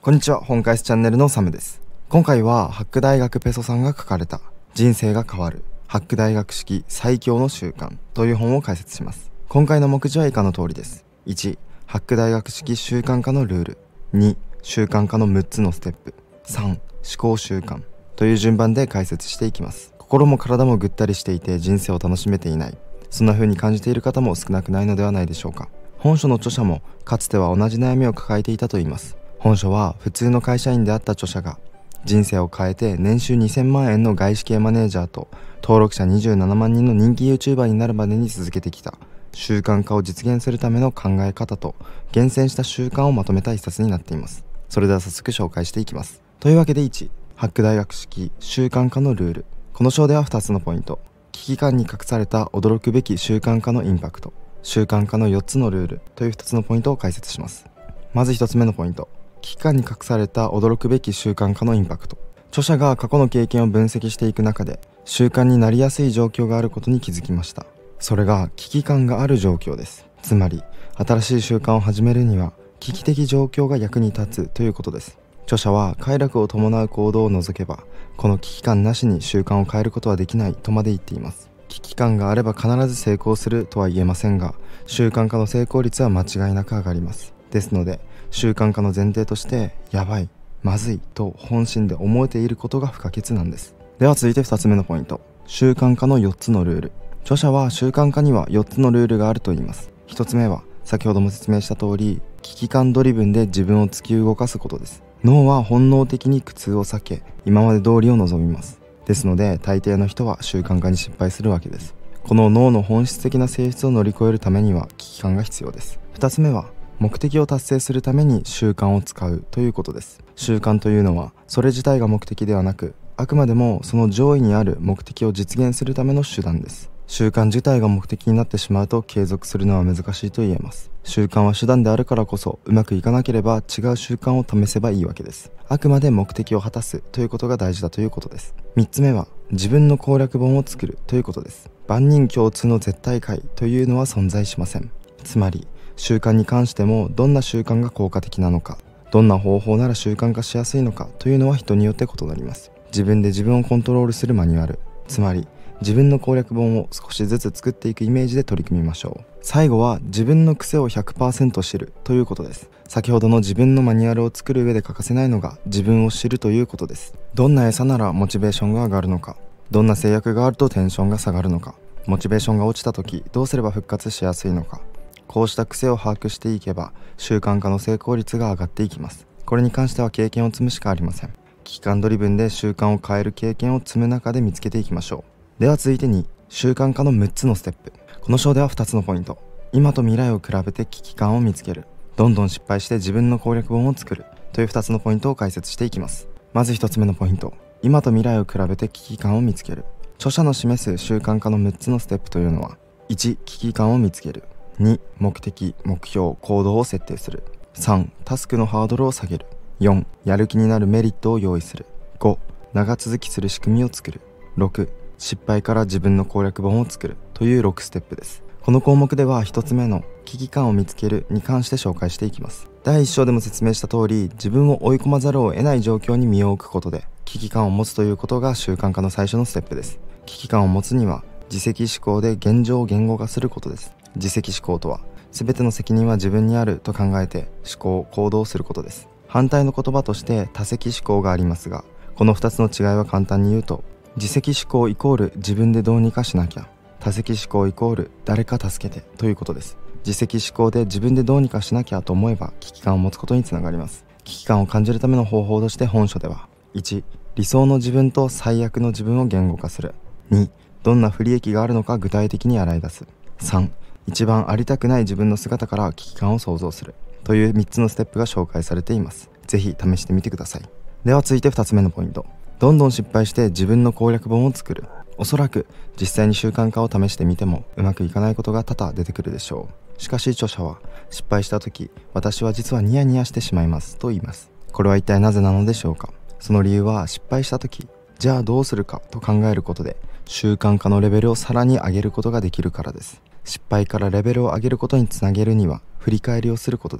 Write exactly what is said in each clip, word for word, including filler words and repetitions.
こんにちは、本返しチャンネルのサムです。今回はハック大学ペソさんが書かれた人生が変わるハック大学式最強の習慣という本を解説します。今回の目次は以下の通りです。いち、ハック大学式習慣化のルール。に、習慣化のむっつのステップ。さん、思考習慣という順番で解説していきます。心も体もぐったりしていて人生を楽しめていない、そんな風に感じている方も少なくないのではないでしょうか。本書の著者もかつては同じ悩みを抱えていたといいます。本書は普通の会社員であった著者が人生を変えて年収にせんまんえんの外資系マネージャーと登録者にじゅうななまんにんの人気 YouTuber になるまでに続けてきた習慣化を実現するための考え方と厳選した習慣をまとめた一冊になっています。それでは早速紹介していきます。というわけでいち、ハック大学式習慣化のルール。この章ではふたつのポイント、危機感に隠された驚くべき習慣化のインパクト、習慣化のよっつのルールというふたつのポイントを解説します。まずひとつめのポイント、危機感に隠された驚くべき習慣化のインパクト。著者が過去の経験を分析していく中で習慣になりやすい状況があることに気づきました。それが危機感がある状況です。つまり新しい習慣を始めるには危機的状況が役に立つということです。著者は快楽を伴う行動を除けばこの危機感なしに習慣を変えることはできないとまで言っています。危機感があれば必ず成功するとは言えませんが、習慣化の成功率は間違いなく上がります。ですので習慣化の前提としてやばい、まずいと本心で思えていることが不可欠なんです。では続いてふたつめのポイント、習慣化のよっつのルール。著者は習慣化にはよっつのルールがあると言います。ひとつめは先ほども説明した通り危機感ドリブンで自分を突き動かすことです。脳は本能的に苦痛を避け今まで通りを望みます。ですので大抵の人は習慣化に失敗するわけです。この脳の本質的な性質を乗り越えるためには危機感が必要です。ふたつめは目的を達成するために習慣を使うということです。習慣というのはそれ自体が目的ではなく、あくまでもその上位にある目的を実現するための手段です。習慣自体が目的になってしまうと継続するのは難しいと言えます。習慣は手段であるからこそ、うまくいかなければ違う習慣を試せばいいわけです。あくまで目的を果たすということが大事だということです。みっつめは自分の攻略本を作るということです。万人共通の絶対解というのは存在しません。つまり習慣に関してもどんな習慣が効果的なのか、どんな方法なら習慣化しやすいのかというのは人によって異なります。自分で自分をコントロールするマニュアル、つまり自分の攻略本を少しずつ作っていくイメージで取り組みましょう。最後は自分の癖を ひゃくパーセント 知るということです。先ほどの自分のマニュアルを作る上で欠かせないのが自分を知るということです。どんな餌ならモチベーションが上がるのか、どんな制約があるとテンションが下がるのか、モチベーションが落ちた時どうすれば復活しやすいのか、こうした癖を把握していけば習慣化の成功率が上がっていきます。これに関しては経験を積むしかありません。危機感ドリブンで習慣を変える経験を積む中で見つけていきましょう。では続いてに、習慣化のむっつのステップ。この章ではふたつのポイント、今と未来を比べて危機感を見つける、どんどん失敗して自分の攻略本を作るというふたつのポイントを解説していきます。まずひとつめのポイント、今と未来を比べて危機感を見つける。著者の示す習慣化のむっつのステップというのは、いち、危機感を見つける。に、目的、目標、行動を設定する。さん、タスクのハードルを下げる。よん、やる気になるメリットを用意する。ご、長続きする仕組みを作る。ろく、失敗から自分の攻略本を作るというろくステップです。この項目ではひとつめの危機感を見つけるに関して紹介していきます。だいいっ章でも説明した通り、自分を追い込まざるを得ない状況に身を置くことで危機感を持つということが習慣化の最初のステップです。危機感を持つには自責思考で現状を言語化することです。自責思考とは全ての責任は自分にあると考えて思考行動することです。反対の言葉として多責思考がありますが、このふたつの違いは簡単に言うと、自責思考イコール自分でどうにかしなきゃ、多責思考イコール誰か助けてということです。自責思考で自分でどうにかしなきゃと思えば危機感を持つことにつながります。危機感を感じるための方法として本書では、いち、理想の自分と最悪の自分を言語化する。に、どんな不利益があるのか具体的に洗い出す。さん、一番ありたくない自分の姿から危機感を想像するというみっつのステップが紹介されています。ぜひ試してみてください。では続いてふたつめのポイント、どんどん失敗して自分の攻略本を作る。おそらく実際に習慣化を試してみてもうまくいかないことが多々出てくるでしょう。しかし著者は、失敗した時私は実はニヤニヤしてしまいますと言います。これは一体なぜなのでしょうか。その理由は、失敗した時じゃあどうするかと考えることで習慣化のレベルをさらに上げることができるからです。失敗からレベルを上げることにつなげるには振り返りをすることです。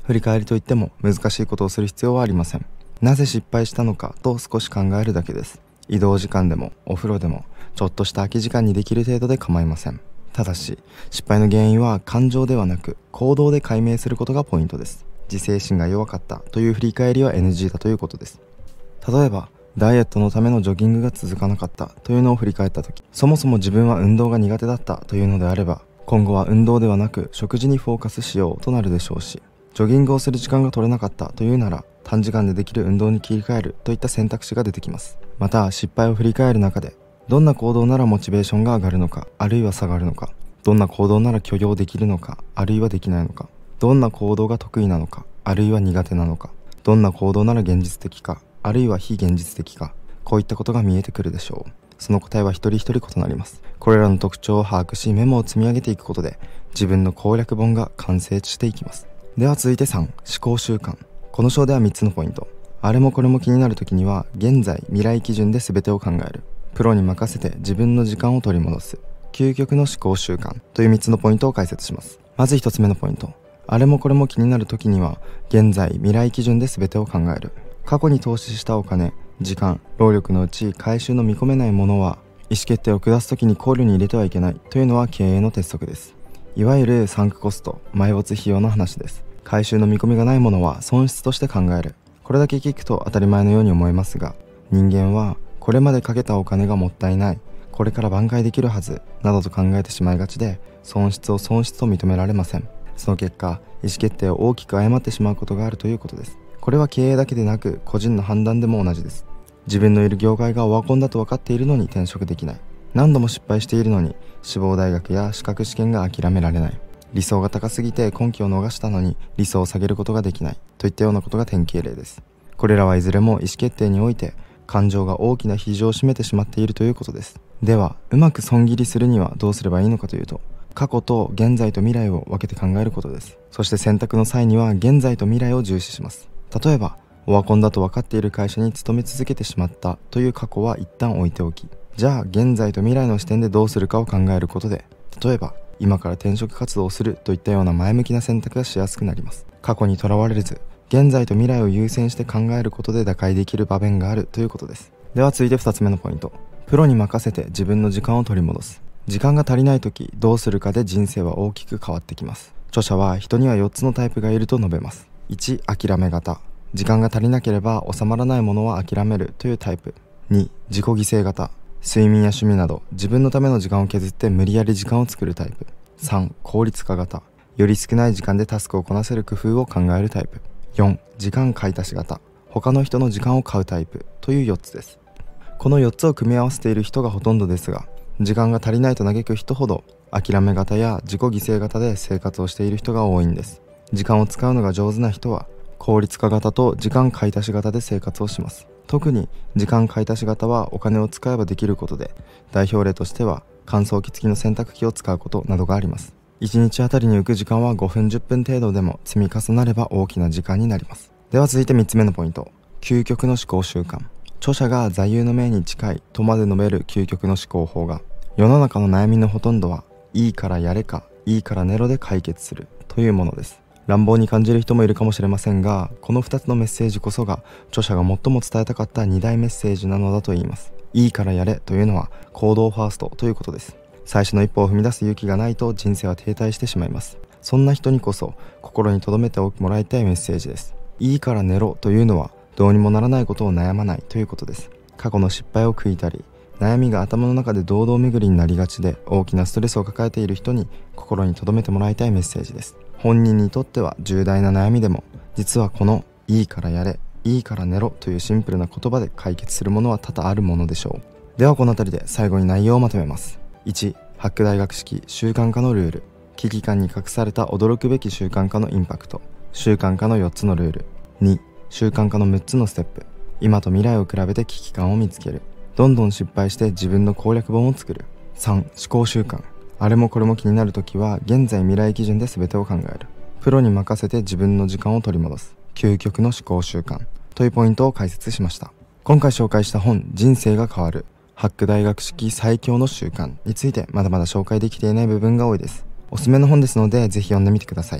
振り返りといっても難しいことをする必要はありません。なぜ失敗したのかと少し考えるだけです。移動時間でもお風呂でもちょっとした空き時間にできる程度で構いません。ただし失敗の原因は感情ではなく行動で解明することがポイントです。自制心が弱かったという振り返りは エヌジー だということです。例えばダイエットのためのジョギングが続かなかったというのを振り返った時、そもそも自分は運動が苦手だったというのであれば、今後は運動ではなく食事にフォーカスしようとなるでしょうし、ジョギングをする時間が取れなかったというなら短時間でできる運動に切り替えるといった選択肢が出てきます。また失敗を振り返る中で、どんな行動ならモチベーションが上がるのか、あるいは下がるのか、どんな行動なら許容できるのか、あるいはできないのか、どんな行動が得意なのか、あるいは苦手なのか、どんな行動なら現実的か、あるいは非現実的か、こういったことが見えてくるでしょう。その答えは一人一人異なります。これらの特徴を把握しメモを積み上げていくことで、自分の攻略本が完成していきます。では続いてさん、思考習慣。この章ではみっつのポイント。あれもこれも気になるときには、現在未来基準で全てを考える。プロに任せて自分の時間を取り戻す。究極の思考習慣というみっつのポイントを解説します。まずひとつめのポイント。あれもこれも気になるときには、現在未来基準で全てを考える。過去に投資したお金、時間、労力のうち回収の見込めないものは意思決定を下すときに考慮に入れてはいけないというのは経営の鉄則です。いわゆるサンクコスト、埋没費用の話です。回収の見込みがないものは損失として考える。これだけ聞くと当たり前のように思えますが、人間はこれまでかけたお金がもったいない、これから挽回できるはずなどと考えてしまいがちで、損失を損失と認められません。その結果、意思決定を大きく誤ってしまうことがあるということです。これは経営だけでなく個人の判断でも同じです。自分のいる業界がオワコンだと分かっているのに転職できない。何度も失敗しているのに志望大学や資格試験が諦められない。理想が高すぎて根拠を逃したのに理想を下げることができないといったようなことが典型例です。これらはいずれも意思決定において感情が大きな比重を占めてしまっているということです。ではうまく損切りするにはどうすればいいのかというと、過去と現在と未来を分けて考えることです。そして選択の際には現在と未来を重視します。例えばオワコンだと分かっている会社に勤め続けてしまったという過去は一旦置いておき、じゃあ現在と未来の視点でどうするかを考えることで、例えば今から転職活動をするといったような前向きな選択がしやすくなります。過去にとらわれず現在と未来を優先して考えることで打開できる場面があるということです。では続いてふたつめのポイント。プロに任せて自分の時間を取り戻す。時間が足りないときどうするかで人生は大きく変わってきます。著者は人にはよっつのタイプがいると述べます。いち、諦め型。時間が足りなければ収まらないものは諦めるというタイプ。に、自己犠牲型。睡眠や趣味など自分のための時間を削って無理やり時間を作るタイプ。さん、効率化型。より少ない時間でタスクをこなせる工夫を考えるタイプ。よん、時間買い足し型。他の人の時間を買うタイプというよっつです。このよっつを組み合わせている人がほとんどですが、時間が足りないと嘆く人ほど諦め型や自己犠牲型で生活をしている人が多いんです。時間を使うのが上手な人は効率化型と時間買い足し型で生活をします。特に時間買い足し型はお金を使えばできることで、代表例としては乾燥機付きの洗濯機を使うことなどがあります。いちにちあたりに浮く時間はごふんじゅっぷん程度でも積み重なれば大きな時間になります。では続いてみっつめのポイント。究極の思考習慣。著者が座右の銘に近いとまで述べる究極の思考法が、世の中の悩みのほとんどはいいからやれかいいから寝ろで解決するというものです。乱暴に感じる人もいるかもしれませんが、このふたつのメッセージこそが著者が最も伝えたかったに大メッセージなのだと言います。いいからやれというのは行動ファーストということです。最初の一歩を踏み出す勇気がないと人生は停滞してしまいます。そんな人にこそ心に留めてもらいたいメッセージです。いいから寝ろというのはどうにもならないことを悩まないということです。過去の失敗を悔いたり、悩みが頭の中で堂々巡りになりがちで大きなストレスを抱えている人に心に留めてもらいたいメッセージです。本人にとっては重大な悩みでも、実はこのいいからやれ、いいから寝ろというシンプルな言葉で解決するものは多々あるものでしょう。ではこの辺りで最後に内容をまとめます。いち、ハック大学式習慣化のルール。危機感に隠された驚くべき習慣化のインパクト。習慣化のよっつのルール。に、習慣化のむっつのステップ。今と未来を比べて危機感を見つける。どんどん失敗して自分の攻略本を作る。さん、思考習慣。あれもこれも気になるときは現在未来基準で全てを考える。プロに任せて自分の時間を取り戻す。究極の思考習慣というポイントを解説しました。今回紹介した本、人生が変わるハック大学式最強の習慣についてまだまだ紹介できていない部分が多いです。おすすめの本ですのでぜひ読んでみてください。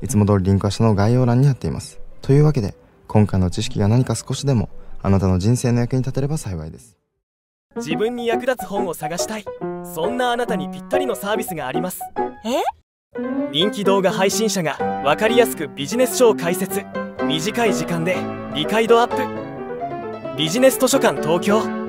いつも通りリンクは下の概要欄に貼っています。というわけで、今回の知識が何か少しでもあなたの人生の役に立てれば幸いです。 自分に役立つ本を探したい、そんなあなたにぴったりのサービスがあります。 え？ 人気動画配信者が分かりやすくビジネス書を解説、短い時間で理解度アップ。ビジネス図書館東京。